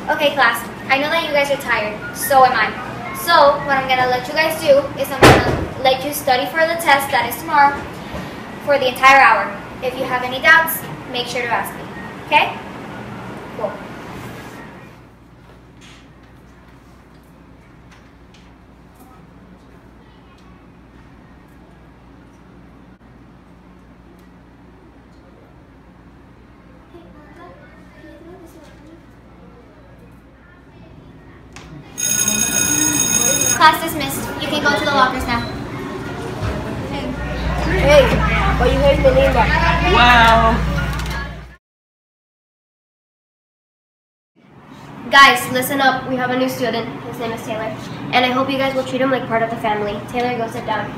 Okay, class, I know that you guys are tired, so am I. So, what I'm gonna let you guys do is I'm gonna let you study for the test that is tomorrow for the entire hour. If you have any doubts, make sure to ask me, okay? Cool. Class dismissed. You can go to the lockers now. Hey, why you guys been in that? Wow. Guys, listen up. We have a new student. His name is Taylor. And I hope you guys will treat him like part of the family. Taylor, go sit down.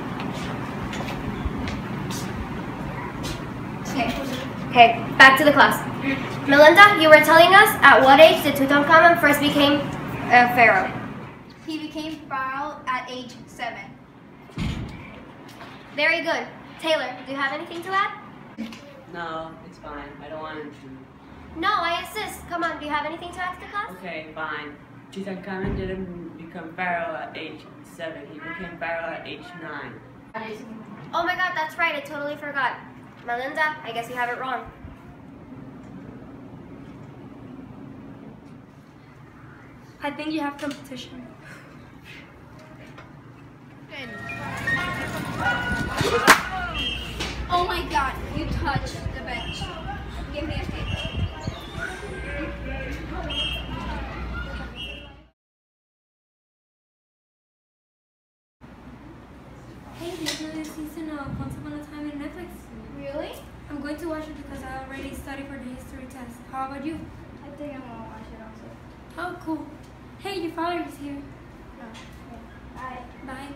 Okay, back to the class. Melinda, you were telling us at what age did Tutankhamun first became a pharaoh? He became pharaoh at age 7. Very good. Taylor, do you have anything to add? No, it's fine. I don't want him to. No, I insist. Come on, do you have anything to ask the class? Okay, fine. Tutankhamun didn't become pharaoh at age 7. He became pharaoh at age 9. Oh my god, that's right. I totally forgot. Melinda, I guess you have it wrong. I think you have competition. Oh my god, you touched the bench. Give me a paper. Hey, there's another season of Once Upon a Time in Netflix. Really? I'm going to watch it because I already studied for the history test. How about you? I think I'm gonna watch it also. Oh, cool. Hey, your father is here. Bye. Bye.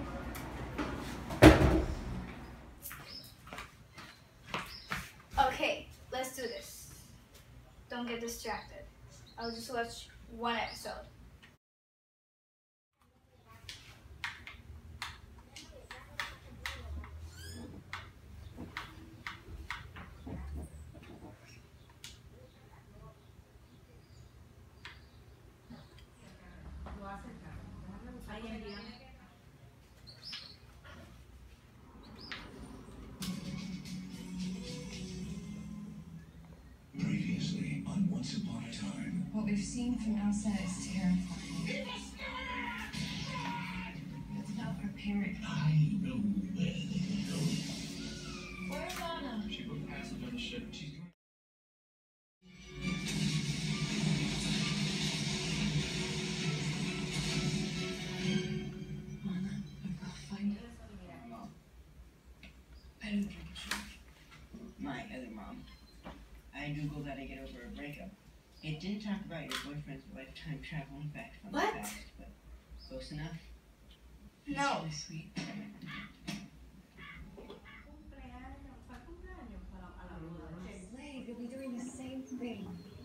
Okay, let's do this. Don't get distracted. I'll just watch one episode. Previously on Once Upon a Time. What we've seen from outside is terrifying. It's about her parent. I know where they go. Where's Anna? She put passage on the ship. She's going. Anna, I'm gonna find her. Mom. I don't think it should. My other mom. I googled how to get over a breakup. It didn't talk about your boyfriend's lifetime traveling back from the past, but close enough. That's No. really sweet. Leg, you'll be doing the same thing.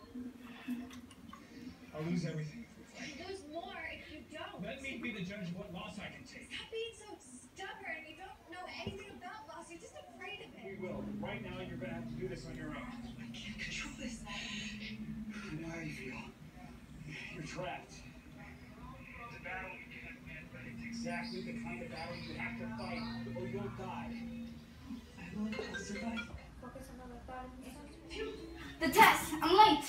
I'll lose everything if we fight. You'll lose more if you don't. Let me be the judge of what loss I can take. Stop being so stubborn. You don't know anything about loss. You're just afraid of it. We will. Right now, you're gonna have to do this on your own. I can't control this. I know how you feel. You're trapped. It's a battle you can't win, but it's exactly the kind of battle you have to fight, or you'll die. I will. I'll survive. The test! I'm late!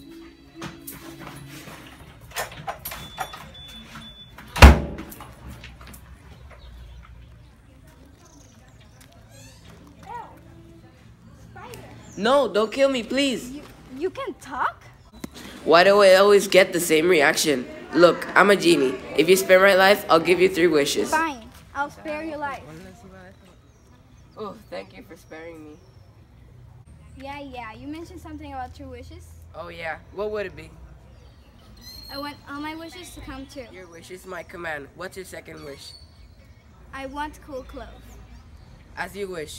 No, don't kill me, please. You can talk? Why do I always get the same reaction? Look, I'm a genie. If you spare my life, I'll give you 3 wishes. Fine. I'll spare your life. Oh, thank you for sparing me. Yeah. You mentioned something about 3 wishes. Oh yeah, what would it be? I want all my wishes to come true. Your wish is my command. What's your second wish? I want cool clothes. As you wish.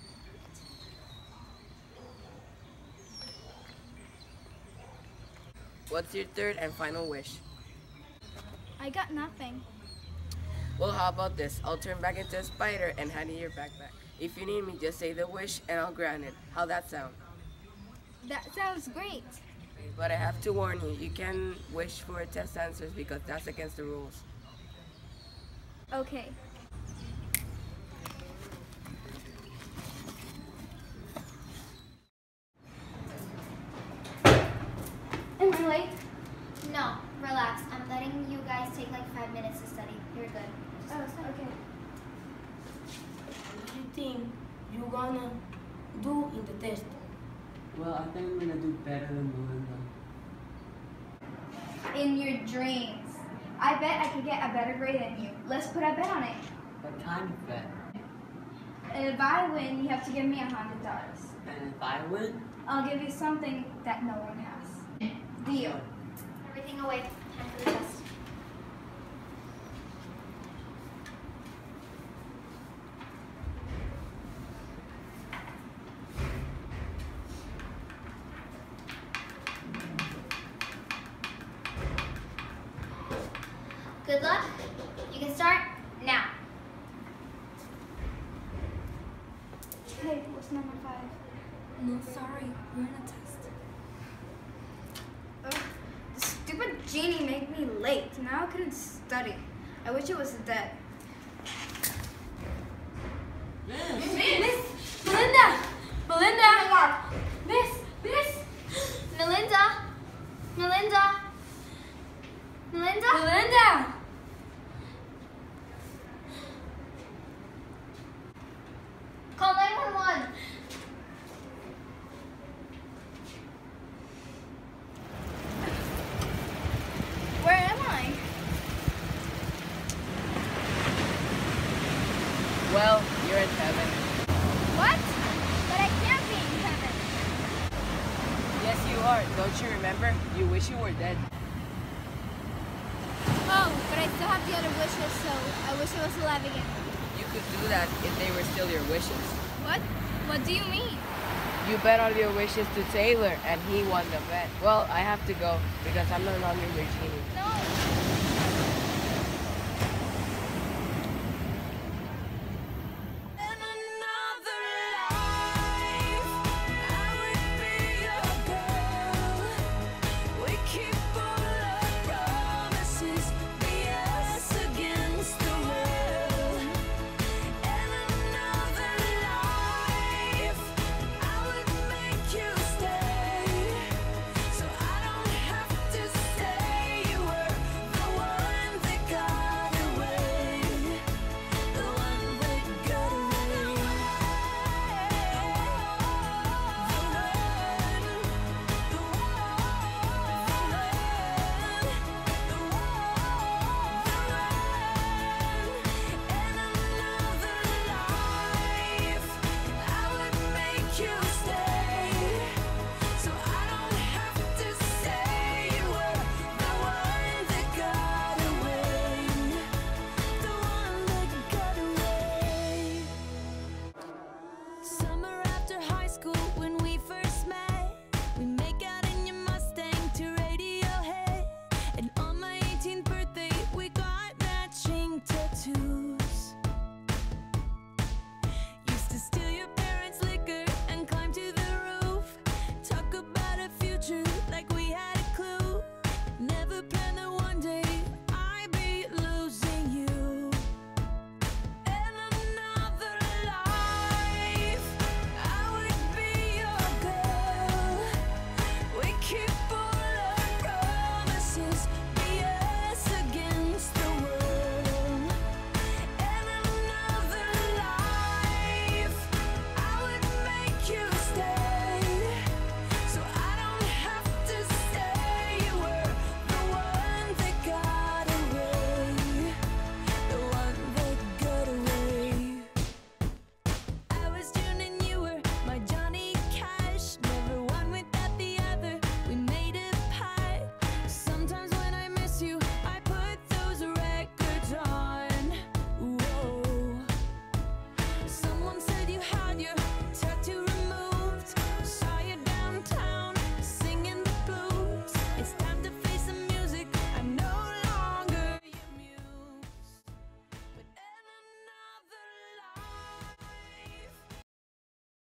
What's your third and final wish? I got nothing. Well, how about this? I'll turn back into a spider and hand you your backpack. If you need me, just say the wish and I'll grant it. How'd that sound? That sounds great. But I have to warn you, you can't wish for test answers because that's against the rules. Okay. Am I late? No, relax. I'm letting you guys take like 5 minutes to study. You're good. Oh, okay. What do you think you're gonna do in the test? Well, I think I'm gonna do better than Melinda. In your dreams. I bet I could get a better grade than you. Let's put a bet on it. What kind of bet? And if I win, you have to give me $100. And if I win? I'll give you something that no one has. Deal. Everything away. Time for the test. Good luck. You can start now. Hey, what's number 5? No, sorry. We're in a test. Ugh, the stupid genie made me late. Now I couldn't study. I wish it was dead. Miss! Melinda! Melinda! Miss! Melinda! Melinda! Melinda? Melinda! Call 911. Where am I? Well, you're in heaven. What? But I can't be in heaven. Yes, you are. Don't you remember? You wish you were dead. Oh, but I still have the other wishes, so I wish I was alive again. You could do that if they were still your wishes. What? What do you mean? You bet all your wishes to Taylor, and he won the bet. Well, I have to go because I'm no longer your genie. No.